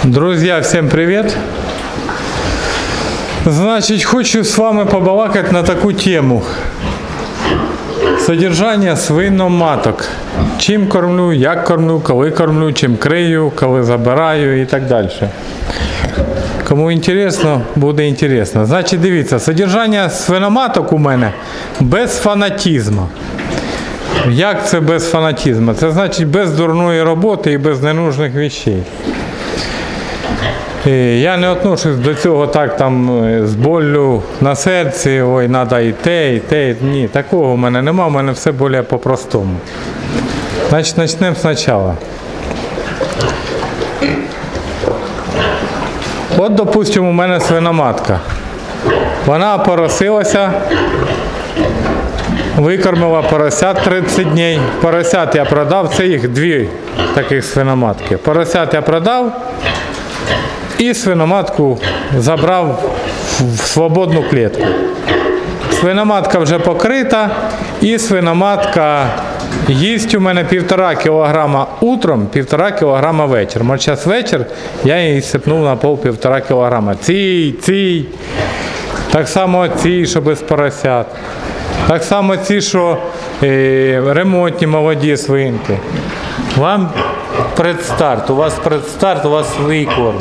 Друзья, всем привет! Значит, хочу с вами побалакать на такую тему. Содержання свиноматок. Чим кормлю, як кормлю, коли кормлю, чим крию, коли забираю і так далі. Кому інтересно, буде інтересно. Значить, дивіться, содержання свиноматок у мене без фанатизму. Як це без фанатизму? Це значить без дурної роботи і без ненужних речей. Я не отношусь до цього так там з боллю на серці, ой, треба і те. Ні, такого в мене нема, в мене все більш по-простому. Значить, почнемо спочатку. От, допустимо, у мене свиноматка. Вона опоросилася, викормила поросят 30 днів. Поросят я продав, це їх дві таких свиноматки. Поросят я продав. І свиноматку забрав в свободну клітку. Свиноматка вже покрита, і свиноматка їсть у мене 1,5 кг утром, 1,5 кг вечором. От зараз вечір, я її сипнув на пол 1,5 кг. Цій. Так само ці, що без поросят. Так само ці, що ремонтні молоді свинки. Вам предстарт, у вас предстарт, у вас свій корм.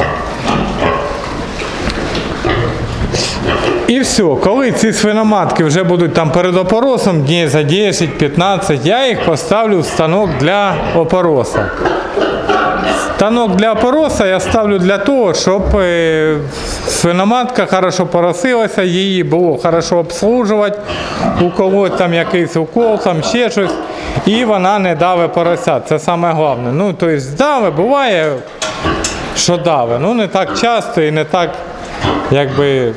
І все, коли ці свиноматки вже будуть там перед опоросом, днів за 10-15, я їх поставлю в станок для опороса. Станок для опороса я ставлю для того, щоб свиноматка хорошо поросилася, її було хорошо обслужувати, уколоть там якийсь укол, там ще щось, і вона не даве поросят. Це саме головне. Ну, тобто даве, буває, що даве, ну не так часто і не так, якби,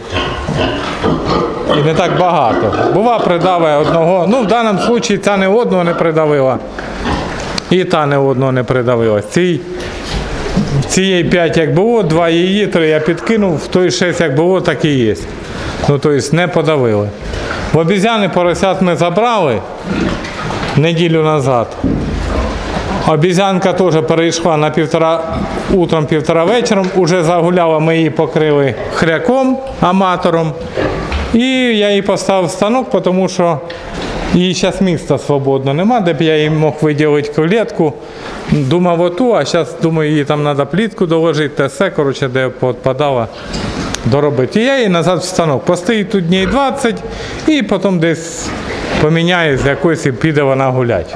і не так багато. Бува, придаве одного, ну в даному випадку ця не одного не придавила, і та не одного не придавила. Цієї 5 як було, 2 її, 3 я підкинув, в той 6 як було, так і є. Ну, тобто не подавили. В обізяни поросят ми забрали неділю назад. Обізянка теж перейшла на 1,5 утром, 1,5 вечором, уже загуляла, ми її покрили хряком, аматором. І я її поставив в станок, тому що її зараз місця свободно нема, де б я їй мог виділити клітку. Думав оту, а зараз думаю, їй там треба плітку доложити, те все, коротше, де підпадала, доробити. І я її назад в станок. Постоїть тут днів 20 і потім десь поміняю з якоюсь і піде вона гуляти.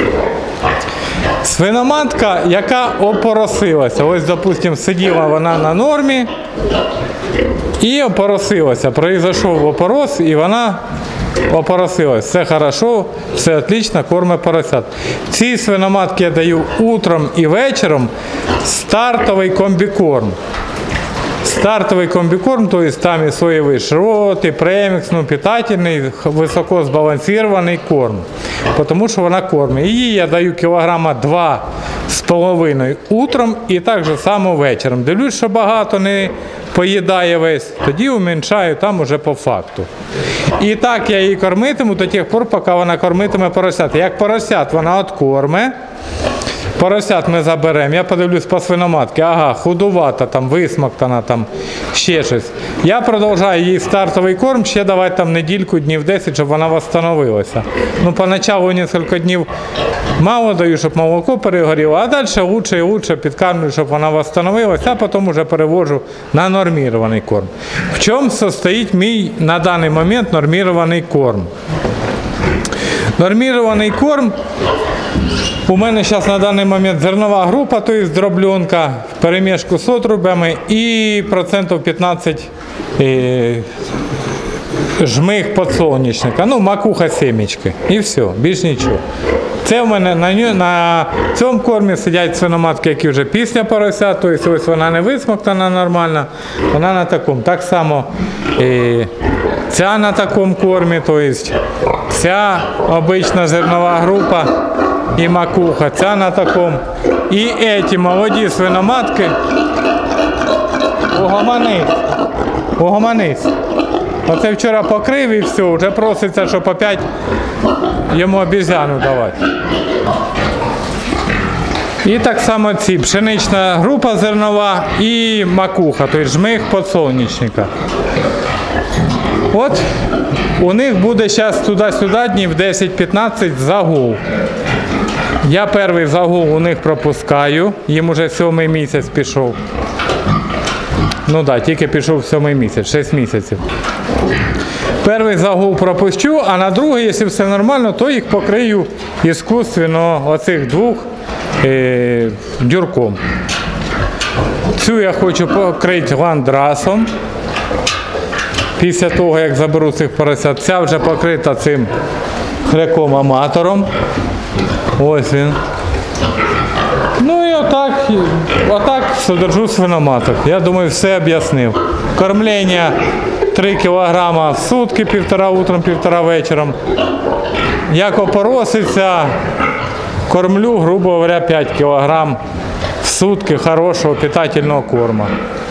Свиноматка, яка опоросилася. Ось, допустимо, сиділа вона на нормі і опоросилася. Произошов опорос і вона опоросилась. Все хорошо, все отлично, кормить поросят. Ці свиноматки я даю утром і вечором стартовий комбікорм. Стартовий комбікорм, то есть там і соєвий шрот, і премікс, ну, питательний, високо збалансований корм. Тому що вона кормить. Її я даю 2,5 кг утром і так же само вечором. Дивлюсь, що багато не поїдає весь, тоді уменьшаю там уже по факту. І так я її кормитиму до тих пор, поки вона кормитиме поросят. Як поросят вона откорме, поросят ми заберемо, я подивлюсь по свиноматці, ага, худувата, там, висмоктана, там, ще щось. Я продовжую їй стартовий корм, ще давати там недільку, днів 10, щоб вона восстановилася. Ну, поначалу кілька днів мало даю, щоб молоко перегоріло, а далі лучше і лучше підкармлю, щоб вона восстановилася, а потім вже перевожу на нормірований корм. В чому состоїть мій на даний момент нормірований корм? Нормірований корм у мене зараз на даний момент зернова група, то є дробленка, в перемішку з отрубями і 15% жмих подсолнечника, ну макуха семечки і все, більш нічого. Це в мене на цьому кормі сидять свиноматки, які вже після порося, тобто ось вона не висмоктана нормально, вона на такому. Так само ця на такому кормі, тобто ця обична зернова група і макуха, ця на такому. І ці молоді свиноматки, угомонись. Оце вчора покрив і все, вже проситься, щоб опять йому обізяну давати. І так само ці пшенична група зернова і макуха, тобто жмих подсолнечника. От у них буде зараз туди-сюди днів 10-15 загул. Я перший загул у них пропускаю, їм уже 7-й місяць пішов. Ну так, тільки пішов 7-й місяць, 6 місяців. Перший загул пропущу, а на другий, якщо все нормально, то їх покрию іскусственно оцих двох дюрком. Цю я хочу покрити ландрасом. Після того, як заберу цих поросят, ця вже покрита цим хряком-аматором. Ось він. Ну і отак содержу свиноматок. Я думаю, все об'яснив. Кормлення 3 кг в сутки, 1,5 утром, 1,5 вечором. Як опороситься, кормлю, грубо говоря, 5 кг в сутки хорошого питательного корма.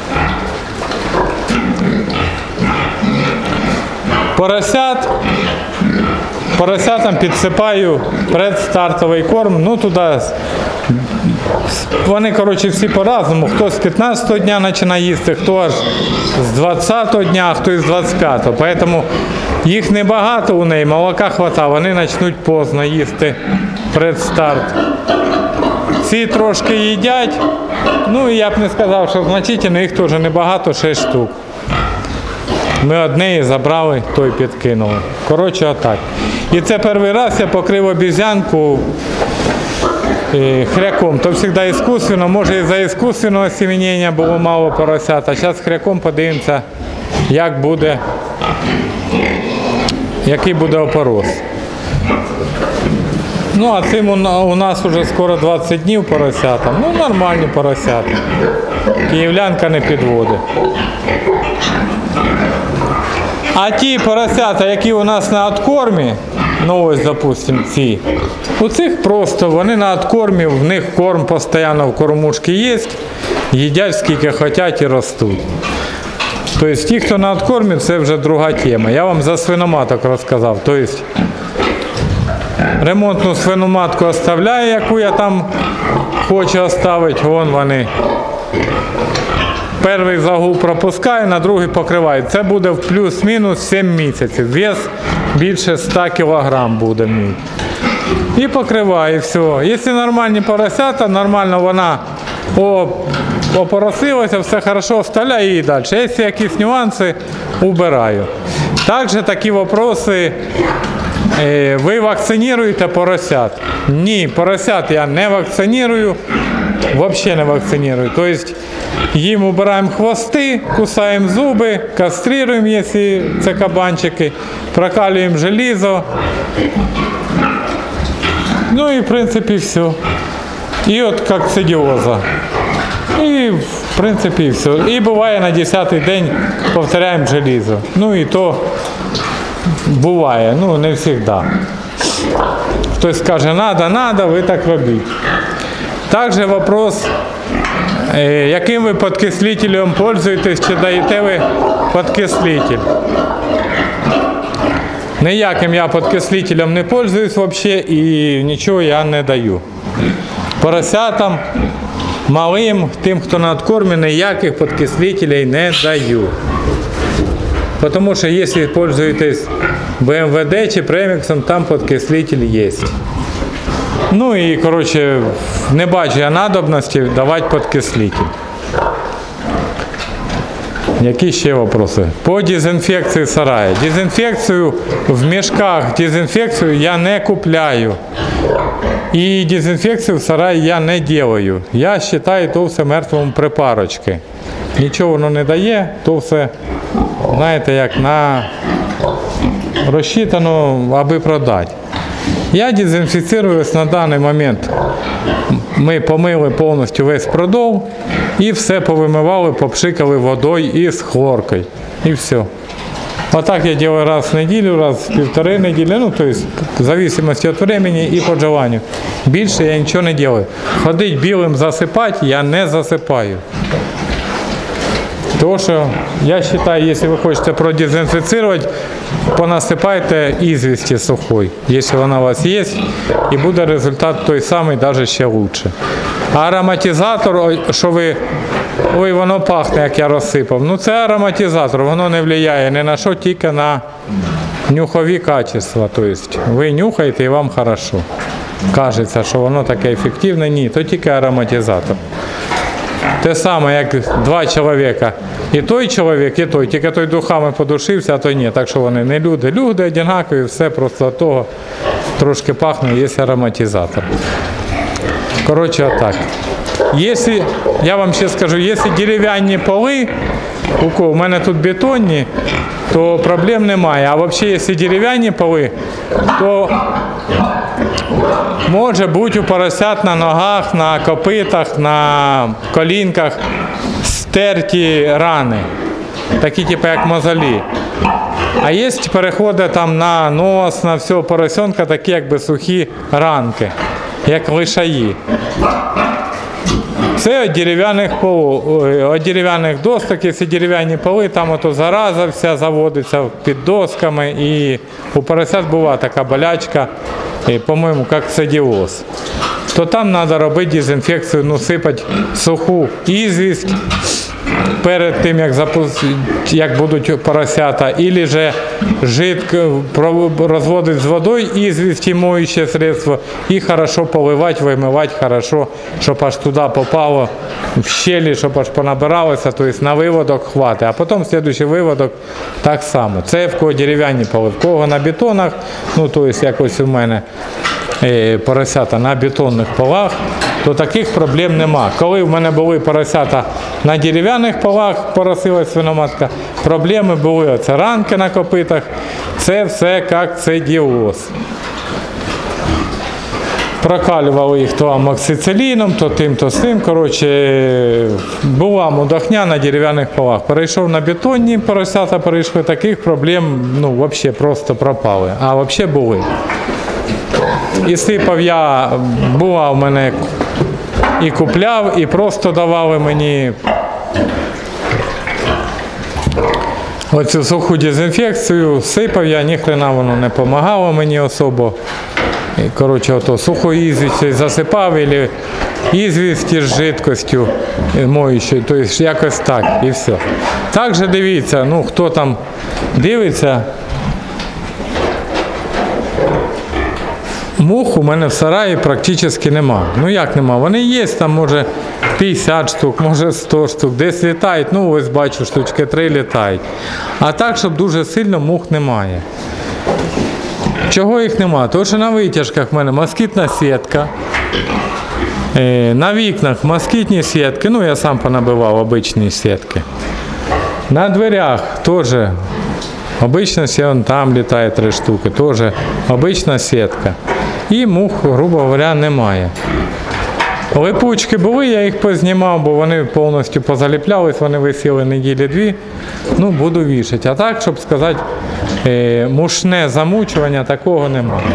Поросятам підсипаю предстартовий корм, ну туди, вони, коротше, всі по-разному, хто з 15-го дня починає їсти, хто аж з 20-го дня, а хто із 25-го, тому їх небагато у неї, молока хватає, вони почнуть поздно їсти предстарт. Ці трошки їдять, ну і я б не сказав, що значительно, їх теж небагато, 6 штук. Ми однієї забрали, той підкинули. Коротше, отак. І це перший раз я покрив обізянку хряком. То завжди іскусственно, може і за іскусственного осеменення було мало поросят, а зараз хряком подивимося, як буде, який буде опорос. Ну, а цим у нас вже скоро 20 днів поросятам. Ну, нормальні поросята. Київлянка не підводить. А ті поросята, які у нас на откормі, ну ось, допустимо, ці, у цих просто, вони на откормі, в них корм постійно в кормушці є, їдять скільки хочуть і ростуть. Тобто ті, хто на откормі, це вже друга тема. Я вам за свиноматок розказав. Тобто ремонтну свиноматку оставляю, яку я там хочу оставити, вон вони. Перший загул пропускаю, на другий покриваю. Це буде в плюс-мінус 7 місяців. Вес більше 100 кг буде мій. І покриваю, і все. Якщо нормальні поросята, нормально вона опоросилася, все хорошо, вставляю її далі. Якщо якісь нюанси, убираю. Також такі питання. Ви вакциніруєте поросят? Ні, поросят я не вакцинірую, взагалі не вакцинірую. Тобто їм убираємо хвости, кусаємо зуби, кастрируємо, якщо це кабанчики, прокалюємо желізо. Ну і в принципі все. І от кокцидіоза. І в принципі все. І буває на 10-й день повторяємо желізо. Ну і то буває, ну не завжди. Хтось скаже, надо, ви так робіть. Також вопрос, яким ви підкислителем пользуєтесь, чи даєте ви підкислитель? Ніяким я підкислителем не пользуюсь взагалі і нічого я не даю. Поросятам, малим, тим, хто на откормі, ніяких підкислителей не даю. Тому що якщо пользуєтесь БМВД чи преміксом, там підкислитель є. Ну і, коротше, не бачу я надобності давати підкислитель. Які ще питання? По дезінфекції сараю. Дезінфекцію в мішках, дезінфекцію я не купляю. І дезінфекцію в сараї я не роблю. Я вважаю, то все мертвому припарочки. Нічого воно не дає, то все, знаєте, як на розчитано, аби продати. Я дезінфіцируюсь на даний момент. Ми помили повністю весь продол і все повимивали, попшикали водою і з хлоркою. І все. Отак я роблю раз в неділю, раз в 1,5 неділі, ну, то есть, в зависимости від времени і по желанню. Більше я нічого не роблю. Ходить білим засипати я не засипаю. Тому що, я вважаю, якщо ви хочете продезінфіцирувати, понасипайте ізвісті сухої, якщо вона у вас є, і буде результат той самий, навіть ще краще. А ароматизатор, що ви, ой, воно пахне, як я розсипав, ну це ароматизатор, воно не впливає ні на що, тільки на нюхові качества. Тобто ви нюхаєте і вам хорошо. Кажеться, що воно таке ефективне, ні, то тільки ароматизатор. Те саме, як два чоловіка. І той чоловік, і той. Тільки той духами подушився, а той ні. Так що вони не люди. Люди однакові, все просто від того трошки пахне, є ароматизатор. Коротше, отак. Якщо, я вам ще скажу, якщо дерев'яні поли, у мене тут бетонні, то проблем немає. А взагалі, якщо дерев'яні поли, то може бути у поросят на ногах, на копитах, на колінках стерті рани, такі типу як мозолі. А є переходи там на нос, на всього поросенка, такі якби сухі ранки, як лишаї. Це від дерев'яних досток, якщо дерев'яні поли, там ото зараза вся заводиться під досками, і у поросят буває така болячка, по-моєму, як садіоз. То там треба робити дезінфекцію, ну, сипати суху ізвість перед тим, як будуть поросята, або же розводити з водою ізвість і моюче средство, і хорошо поливати, вимивати хорошо, щоб аж туди попало в щелі, щоб аж понабиралося, тобто на виводок хватить. А потім слідуючий виводок так само. Це в кого дерев'яні поли, в кого на бетонах, ну тобто якось у мене поросята на бетонних полах, то таких проблем нема. Коли в мене були поросята на дерев'яних полах, поросилась свиноматка, проблеми були, оце ранки на копитах, це все як садіоз. Прокалювали їх то амоксициліном, то тим, то сим. Коротше, була мудохня на дерев'яних полах. Перейшов на бетонні поросята, перейшли, таких проблем, ну, взагалі просто пропали. А взагалі були. І сипав я, була в мене і купляв, і просто давали мені оцю суху дезінфекцію, сипав я, ніхрена воно не допомагало мені особо. І, коротше, ото суху ізвість засипав, або ізвість з жидкостю моючою, тобто якось так, і все. Також дивіться, ну, хто там дивиться, мух у мене в сараї практично нема. Ну як нема? Вони є, там може 50 штук, може 100 штук, десь літають, ну ось бачу, штучки 3 літають. А так, щоб дуже сильно мух немає. Чого їх нема? Тому що на витяжках в мене москітна сітка, на вікнах москітні сітки, ну я сам понабивав обичні сітки. На дверях теж. Обично там літає 3 штуки, теж обична сітка. І мух, грубо говоря, немає. Липучки були, я їх познімав, бо вони повністю позаліплялись, вони висіли неділі-2. Ну, буду вішати. А так, щоб сказати, мушне замучування, такого немає.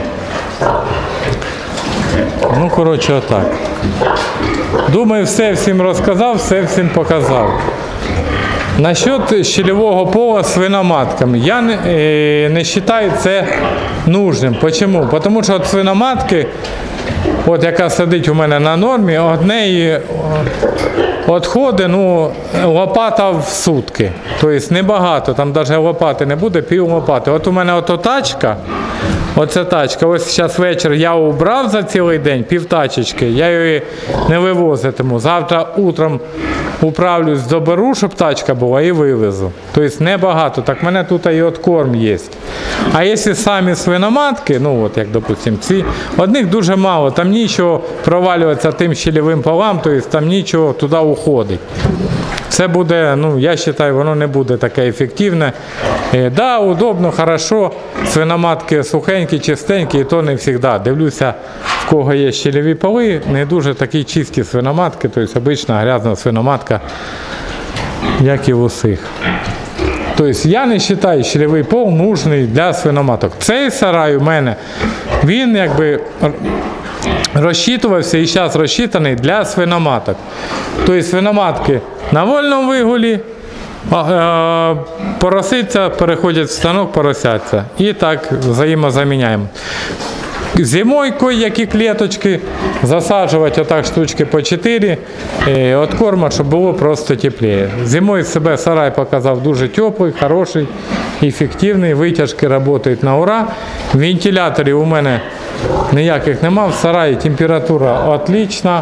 Ну, коротше, отак. Думаю, все всім розказав, все всім показав. Насчет щелевого пола з свиноматками. Я не вважаю це нужним. Чому? Тому що від свиноматки, от яка сидить у мене на нормі, від неї відходить, ну, лопата в сутки. Тобто небагато, там навіть лопати не буде, пів лопати. От у мене ото тачка, оця тачка, ось зараз вечір я убрав за цілий день, пів тачечки, я її не вивозитиму. Завтра утром управлюсь, доберу, щоб тачка була, і вивезу. Тобто небагато, так в мене тут і откорм є. А якщо самі свиноматки, ну от як, допустимо, ці, одних дуже мало, там нічого провалюється тим щелевим полам, тобто там нічого туди уходить. Це буде, ну, я вважаю, воно не буде таке ефективне. Да, удобно, хорошо, свиноматки сухенькі, чистенькі, і то не завжди. Дивлюся, в кого є щелеві поли, не дуже такі чисті свиноматки, тобто обична грязна свиноматка, як і в усіх. Тобто я не вважаю щелевий пол нужний для свиноматок. Цей сарай у мене, він якби розчитувався і зараз розчитаний для свиноматок. Тобто свиноматки на вольному вигулі Поросиця переходять в станок, поросяться. І так взаємозаміняємо. Зимою кое-які клеточки засаджувати отак штучки по 4 від корма, щоб було просто тепліше. Зимою себе сарай показав дуже теплий, хороший, ефективний, витяжки працюють на ура. Вентиляторів у мене ніяких нема, в сараї температура отлична.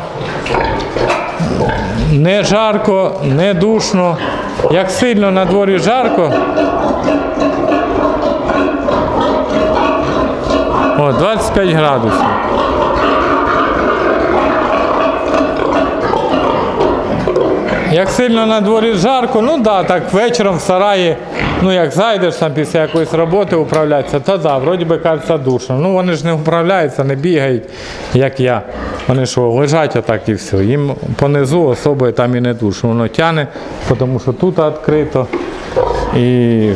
Не жарко, не душно. Як сильно на дворі жарко, 25 градусів. Як сильно на дворі жарко, ну да, так вечором в сараї, ну як зайдеш там після якоїсь роботи управлятися, то да, вроді би кажеться душно. Ну вони ж не управляються, не бігають, як я. Вони що, лежать отак і все. Їм понизу особо там і не душно. Воно тягне, тому що тут відкрито. І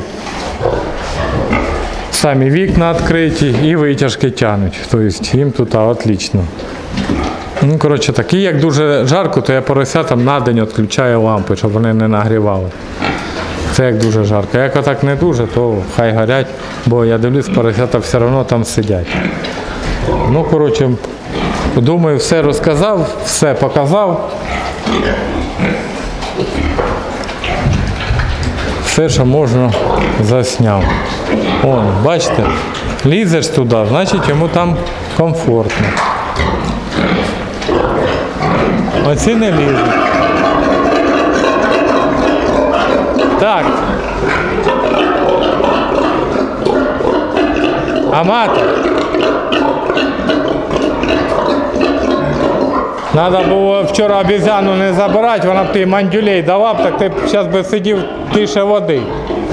самі вікна відкриті і витяжки тягнуть. Тобто їм тут отлично. Ну, коротше, так. І як дуже жарко, то я поросятам на день відключаю лампи, щоб вони не нагрівали. Це як дуже жарко. Як отак не дуже, то хай горять, бо я дивлюсь, поросята все одно там сидять. Ну, коротше, думаю, все розказав, все показав. Все, що можна, засняв. О, бачите, лізеш туди, значить йому там комфортно. Оці не лізуть. Так. Аматор. Треба було вчора обізяну не забирати, вона б ти мандюлей дала б, так ти б зараз би сидів тише води.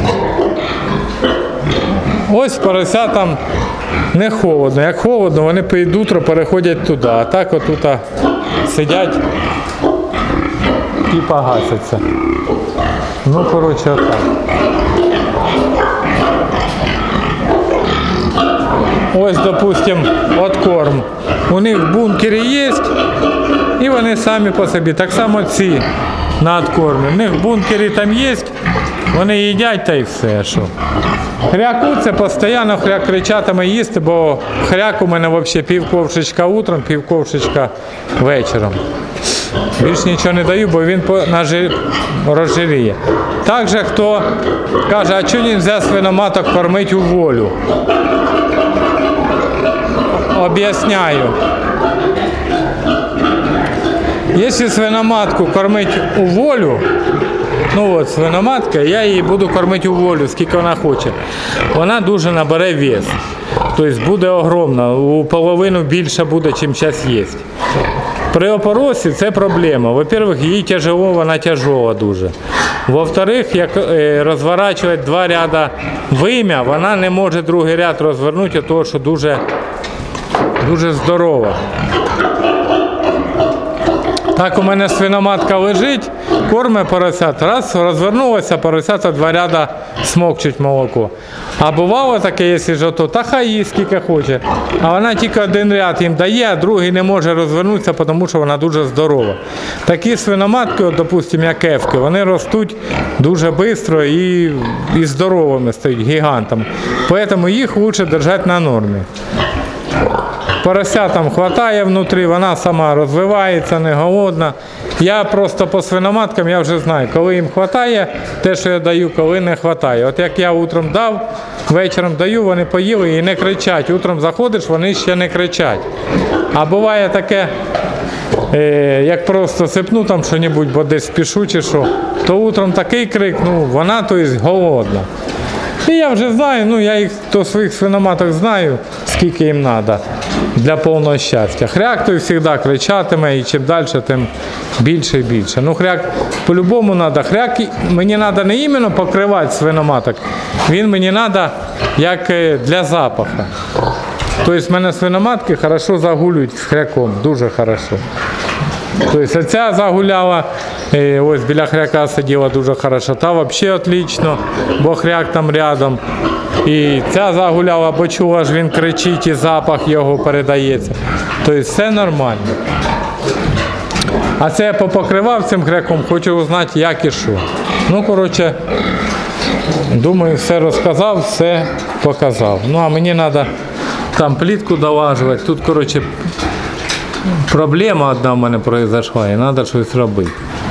Ось поросятам не холодно. Як холодно, вони під утро переходять туди. А так отут сидять і погасяться. Ну, коротше, отак. Ось, допустим, откорм. У них в бункері є, і вони самі по собі. Так само ці на откормі. У них в бункері там є, вони їдять та й все. Що. Хряку це постійно хряк кричатиме їсти, бо хряк у мене взагалі півковшечка утром, півковшечка вечором. Більш нічого не даю, бо він розжиріє. Також хто каже, а чому не можна свиноматок кормити у волю? Об'ясняю. Якщо свиноматку кормити у волю, ну от свиноматка, я її буду кормити у волю, скільки вона хоче. Вона дуже набере вес. Тобто буде огромна, у половину більше буде, чим зараз є. При опоросі це проблема. Во-первых, їй тяжело, вона тяжела дуже. Во-вторых, як розворачувати два ряда вим'я, вона не може другий ряд розвернути, тому що дуже здорова. Так у мене свиноматка лежить, кормить поросят, раз розвернулася, поросята два ряда смокчуть молоко. А бувало таке, якщо жото, та хай їсть скільки хоче. А вона тільки один ряд їм дає, а другий не може розвернутися, тому що вона дуже здорова. Такі свиноматки, от, допустимо, як ефки, вони ростуть дуже швидко і здоровими стають, гігантами. Тому їх краще держати на нормі. Поросятам хватає внутрі, вона сама розвивається, не голодна. Я просто по свиноматкам я вже знаю, коли їм вистачає те, що я даю, коли не вистачає. От як я утром дав, вечором даю, вони поїли і не кричать. Утром заходиш, вони ще не кричать. А буває таке, як просто сипну там що-небудь, бо десь спішу чи що, то утром такий крик, ну вона то є голодна. І я вже знаю, ну я їх то своїх свиноматок знаю, скільки їм треба для повного щастя. Хряк той завжди кричатиме і чим далі, тим більше і більше. Ну хряк по-любому треба. Хряк мені треба не іменно покривати свиноматок, він мені треба як для запаху. Тобто в мене свиноматки хорошо загулюють з хряком, дуже хорошо. Тобто ця загуляла, ось біля хряка сиділа дуже хорошо, та взагалі отлично, бо хряк там рядом. І ця загуляла, бо чула, ж він кричить і запах його передається. Тобто все нормально. А це я попокривав цим греком, хочу узнати, як і що. Ну, коротше, думаю, все розказав, все показав. Ну, а мені треба там плитку долажувати. Тут, коротше, проблема одна в мене произошла, і треба щось робити.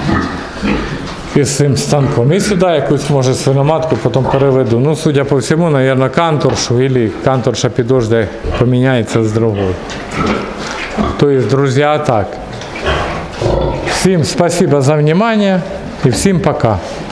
Із цим станком. І сюди якусь, може, свиноматку потім переведу. Ну, судя по всьому, мабуть, канторшу, або канторша підожде, поміняється з другою. Тобто, друзі, так. Всім спасибо за внимание і всім пока.